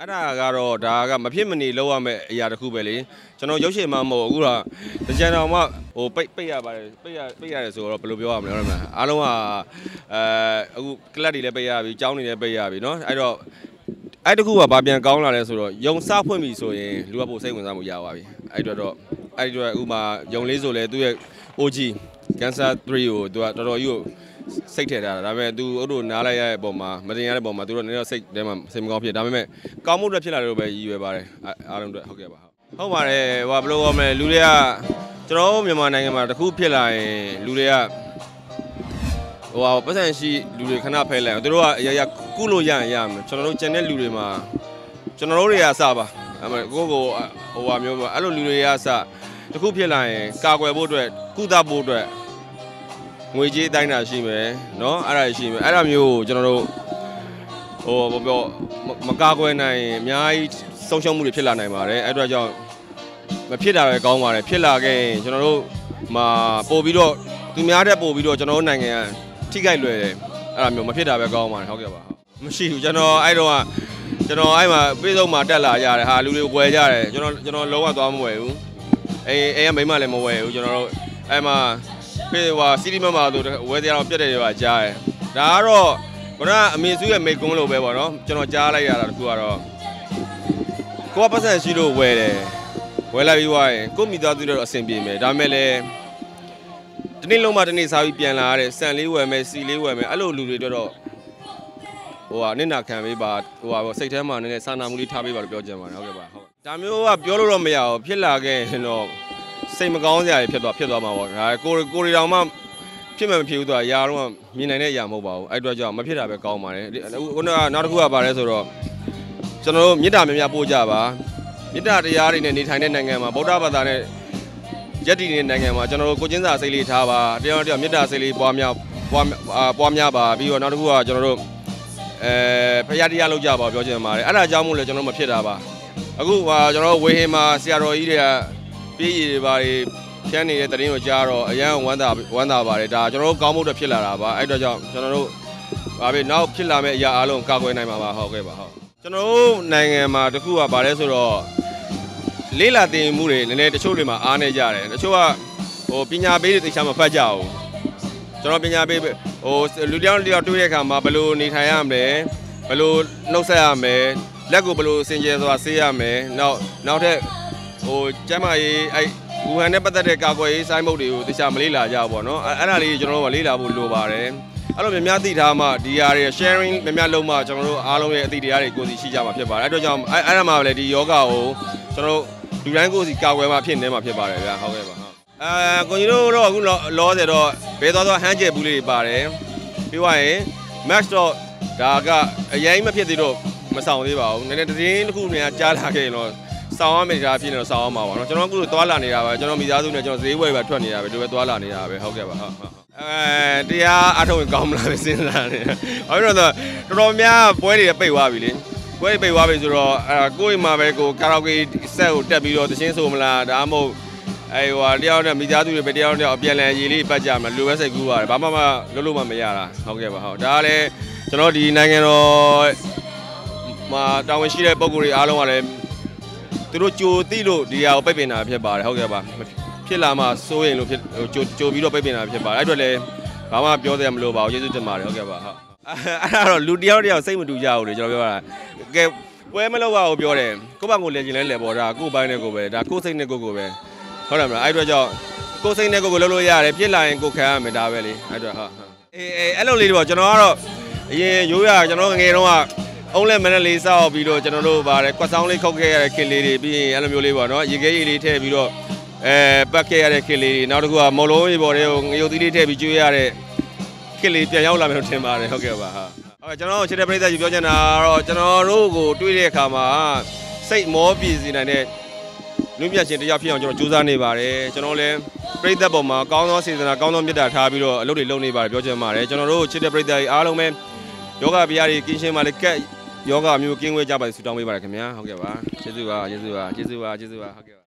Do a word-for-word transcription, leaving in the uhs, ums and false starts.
အဲ့ဒါကတော့ဒါကမဖြစ်မနေလောက်ရမယ့်အရာတစ်ခုပဲလေကျွန်တော်ရုပ်ရှင်မှမဟုတ်အခုတော့တကြံတော်မှဟိုပိတ်ပိတ်ရပါတယ်ပိတ်ရပိတ်ရတယ်ဆိုတော့ဘယ်လိုပြောရမလဲဟုတ်လားအားလုံးကအဲအခုကလပ်တွေလည်းပိတ်ရပြီကျောင်းတွေလည်းပိတ်ရပြီเนาะအဲ့တော့အဲ့တခုကဘာပြန်ကောင်းလာလဲဆိုတော့ယုံစဖွင့်ပြီဆိုရင်လူကပိုစိတ်ဝင်စားမှုရပါပြီအဲ့တော့တော့အဲ့တော့ဥမာယုံလေးဆိုလဲသူ့ရဲ့ O G Cancer three ကိုသူကတော်တော်ကြီးကိုစိတ်ထည့်ထားတာဒါပေမဲ့သူတို့နားလိုက်ရတဲ့ပုံမှာမတင်ရတဲ့ပုံမှာသူတို့နည်းတော့စိတ်ထဲမှာစိတ်မကောင်းဖြစ်ဒါပေမဲ့ကောင်းမှုတွေဖြစ်လာတယ်လို့ပဲရည်ရွယ်ပါတယ်အားလုံးအတွက်ဟုတ်ကဲ့ပါဟုတ်ပါတယ်ဟိုဘယ်လိုပြောမလဲလူတွေကကျွန်တော်မြန်မာနိုင်ငံမှာတခုဖြစ်လာရင်လူတွေကဟိုပတ်စံရှိလူတွေခဏဖဲလိုက်သူတို့ကအရာရာကုလို့ရရင်ရမယ်ကျွန်တော်တို့ကျန်တဲ့လူတွေမှာကျွန်တော်တို့တွေကအစပါအဲ့မဲ့ကိုကိုဟိုဟာမျိုးအဲ့လိုလူတွေကအစတခုဖြစ်လာရင်ကာကွယ်ဖို့အတွက်ကုသဖို့အတွက်ငွေကြေးတိုင်းတာရှိမယ်เนาะအဲ့ဒါရှိမယ်အဲ့ဒါမျိုးကိုကျွန်တော်တို့ဟိုဘောပြောမကာကွယ်နိုင်အများကြီးဆုံးရှုံးမှုတွေဖြစ်လာနိုင်ပါတယ်အဲ့အတွက်ကြောင့်မဖြစ်တာပဲကောင်းပါတယ်ဖြစ်လာခဲ့ရင်ကျွန်တော်တို့မှာပို့ပြီးတော့သူများတဲ့ပို့ပြီးတော့ကျွန်တော်တို့နိုင်ငံကထိခိုက်လွယ်တယ်အဲ့ဒါမျိုးမဖြစ်တာပဲကောင်းပါတယ်ဟုတ်ကဲ့ပါမရှိဘူးကျွန်တော်အဲ့တော့ကကျွန်တော်အဲ့မှာပြေဆုံးမှာတက်လာကြတယ်ဟာလူတွေဝယ်ကြတယ်ကျွန်တော်ကျွန်တော်လုံးဝသွားမဝယ်ဘူးအေးအေးမိမလည်းမဝယ်ဘူးကျွန်တော်တို့အဲ့မှာပြေဟိုစီတီမမှာဆိုဝယ်တရားတော့ပြတ်တယ်တွေပါကြားတယ်ဒါကတော့ခုနကအမေစုရဲ့မိကုန်းလိုပဲပေါ့နော်ကျွန်တော်ကြားလိုက်ရတာတခုကတော့ကိုကပတ်စံရှိလို့ဝယ်တယ်ဝယ်လိုက်ပြီးသွားရင်ကိုမိသားစုတွေတော့အဆင်ပြေမယ်ဒါပေမဲ့လည်းဒီနေ့လုံးမှဒီနေ့စားပြီးပြန်လာရတဲ့စံလေးဝယ်မယ်စီလေးဝယ်မယ်အဲ့လိုလူတွေတော့ဟိုဟာနင့်နာခံပေးပါဟိုဟာစိတ်ထဲမှာနည်းနည်းစာနာမှုလေးထားပေးပါလို့ပြောချင်ပါတယ်ဟုတ်ကဲ့ပါဟုတ်ဒါမျိုးကပြောလို့တော့မရဘူးဖြစ်လာခဲ့ရင်တော့စိတ်မကောင်းစရာတွေဖြစ်သွားဖြစ်သွားမှာပေါ့ဒါကိုကိုရီတောင်မှဖြစ်မှမဖြစ်ဘူးသူကຢာတော့မြင်နိုင်တဲ့အရာမဟုတ်ပါဘူးအဲ့အတွက်ကြောင့်မဖြစ်တာပဲကောင်းပါတယ်ခုနကနောက်တစ်ခုကပါလဲဆိုတော့ကျွန်တော်တို့မေတ္တာများများပို့ကြပါမေတ္တာတရားတွေနဲ့နေထိုင်တဲ့နိုင်ငံမှာဗုဒ္ဓဘာသာနဲ့ယက်တီနေတဲ့နိုင်ငံမှာကျွန်တော်တို့ကိုချင်းစာစိတ်လေးထားပါတရားတရားမေတ္တာစိတ်လေးပွားများပွားပွားများပါပြီးတော့နောက်တစ်ခုကကျွန်တော်တို့အဲဖရာတရားလုပ်ကြပါပြောချင်ပါတယ်အဲ့ဒါကြောင့်မို့လဲကျွန်တော်မဖြစ်တာပါအခုဟာကျွန်တော်ဝေဟင်မှာဆရာတော်ကြီးတွေကပြေးရည်တွေပါဖြန်းနေတဲ့တရင်ကိုကြားတော့အရန်ဝမ်းသာဝမ်းသာပါတယ်ဒါကျွန်တော်တို့ကောင်းမှုတွေဖြစ်လာတာပါအဲ့တော့ကြောင့်ကျွန်တော်တို့ဗာပဲနောက်ဖြစ်လာမယ့်အရာအလုံးကာကွယ်နိုင်မှာပါဟုတ်ကဲ့ပါဟုတ်ကျွန်တော်တို့နိုင်ငံမှာတခုကဗာလဲဆိုတော့လေးလာတင်မှုတွေနည်းနည်းတချို့တွေမှာအားနေကြတယ်တချို့ကဟိုပညာပေးတွေသိချာမဖတ်ကြဘူးကျွန်တော်ပညာပေးဟိုလူတယောက်တယောက်တွေ့တဲ့အခါမှာဘယ်လိုနေထိုင်ရမလဲဘယ်လိုနှုတ်ဆက်ရမလဲလက်ကိုဘယ်လိုစင်ကြယ်စွာဆေးရမယ်နောက်နောက်ထပ်ဟိုကျမ်းမာရေးအဲ့ဝူဟန်နဲ့ပတ်သက်တဲ့ကာကွယ်ရေးစိုင်းမုတ်တွေကိုတခြားမလေးလာကြဘူးပေါ့နော်အဲ့ဒါလေးကျွန်တော်တို့ကလေးလာဖို့လိုပါတယ်အဲ့လိုများများသိထားမှဒီဟာတွေ sharing များများလုပ်မှကျွန်တော်တို့အားလုံးရဲ့အသိတရားတွေကိုယ်စီရှိကြမှာဖြစ်ပါတယ်အဲ့တော့ကြောင့်အဲ့အဲ့ဒါမှလည်းဒီယောဂကိုကျွန်တော်တို့လူတိုင်းကိုယ်စီကာကွယ်မှဖြစ်နေမှာဖြစ်ပါတယ်ဗျာဟုတ်ကဲ့ပါဟုတ်အဲကိုကြီးတို့တော့အခုလောဆယ်တော့ဘဲသွားသွားဟန်းကျဲဘူးလေးတွေပါတယ်ပြီးသွားရင် match တော့ဒါကအရင်မဖြစ်သေးတော့မဆောင်သေးပါဘူးနည်းနည်းတင်းတစ်ခုနေရာကြားလာခဲ့ရင်တော့ဆောင်းရမယ့်ဒါဖြစ်နေတော့ဆောင်းအောင်ပါပါเนาะကျွန်တော်အခုသွားလာနေတာပါကျွန်တော်မိသားစုနဲ့ကျွန်တော်ဈေးဝယ်ပဲထွက်နေတာပဲဒီပဲသွားလာနေတာပဲဟုတ်ကဲ့ပါဟုတ်ဟုတ်အဲတရားအထုံးကောင်းမလားပဲစဉ်းစားနေဟုတ်တော့တော်တော်များပွဲတွေပိတ်သွားပြီလေပွဲပိတ်သွားပြီဆိုတော့အဲကိုယ့်အိမ်မှာပဲကိုကာရာအိုကေဆက်ကိုတက်ပြီးတော့တခြင်းဆိုမလားဒါမှမဟုတ်အဲဟိုတယောက်နဲ့မိသားစုတွေပဲတယောက်နဲ့အပြန်လည်ရေးလေးပတ်ကြမှာလူပဲစိတ်ကူးပါတယ်ဘာမှမလုပ်လို့မှမရတာဟုတ်ကဲ့ပါဟုတ်ဒါကလည်းကျွန်တော်ဒီနိုင်ငံတော်မှာတာဝန်ရှိတဲ့ပုံကိုယ်တွေအားလုံးကလည်းသူတို့ကြိုသိလို့ဒီဟာကိုပိတ်ပင်တာဖြစ်ပါတယ်ဟုတ်ကဲ့ပါဖြစ်လာမှစိုးရင်လို့ဖြစ်ကြိုကြိုပြီးတော့ပိတ်ပင်တာဖြစ်ပါတယ်အဲ့အတွက်လည်းဘာမှပြောသေးမလို့ပါဘူးကျေးဇူးတင်ပါတယ်ဟုတ်ကဲ့ပါဟုတ်အဲ့ဒါတော့လူတယောက်တယောက်စိတ်မတူကြဘူးလေကျွန်တော်ပြောတာကဲပွဲမလောက်ပါဘူးပြောတယ်ကိုယ့်ဘက်ကိုလဲကျင်လဲလဲပေါ်တာကိုယ့်ဘိုင်းနဲ့ကိုယ်ပဲဒါကိုယ့်စိတ်နဲ့ကိုယ်ကိုယ်ပဲဟုတ်တယ်မလားအဲ့အတွက်ကြောင့်ကိုယ်စိတ်နဲ့ကိုယ်ကိုယ်လှုပ်လို့ရတယ်ဖြစ်လာရင်ကိုယ်ခံရမယ်ဒါပဲလေအဲ့အတွက်ဟုတ်အေးအေးအဲ့လိုလေးတော့ကျွန်တော်ကတော့အရင်ရိုးရကျွန်တော်ငငယ်တုန်းကအုံးလဲမနဲ့လေးစောက်ပြီးတော့ကျွန်တော်တို့ဗါတယ်ကွက်ဆောင်လေးခုတ်ခဲ့ရတဲ့ခင်လေးတွေပြီးရင်အဲ့လိုမျိုးလေးပေါ့နော်ရေခဲရေလေးထည့်ပြီးတော့အဲပတ်ခဲ့ရတဲ့ခင်လေးတွေနောက်တစ်ခုကမော်လုံးရေပေါ်တွေကိုငရုတ်သီးလေးထည့်ပြီးကျွေးရတဲ့ခင်လေးပြန်ရောက်လာမယ်လို့ထင်ပါတယ်ဟုတ်ကဲ့ပါဟုတ်ဟုတ်ကျွန်တော်တို့ချစ်တဲ့ပရိသတ်ကြီးပြောချင်တာတော့ကျွန်တော်တို့ကိုတွေးတဲ့အခါမှာစိတ်မောပြေစီနိုင်တဲ့လူပြချင်းတရားဖြစ်အောင်ကျွန်တော်ကြိုးစားနေပါတယ်ကျွန်တော်လည်းပရိသတ်ပေါ်မှာကောင်းသောစေတနာကောင်းသောမေတ္တာထားပြီးတော့အလုပ်တွေလုပ်နေပါတယ်ပြောချင်ပါတယ်ကျွန်တော်တို့ချစ်တဲ့ပရိသတ်ကြီးအားလုံးပဲယောဂဗျာတွေကင်းရှင်းပါလေကက်ယောဂမျိုးကင်းဝဲကြပါစေဆုတောင်းပေးပါရခင်ဗျာဟုတ်ကဲ့ပါကျေးဇူးပါကျေးဇူးပါကျေးဇူးပါကျေးဇူးပါဟုတ်ကဲ့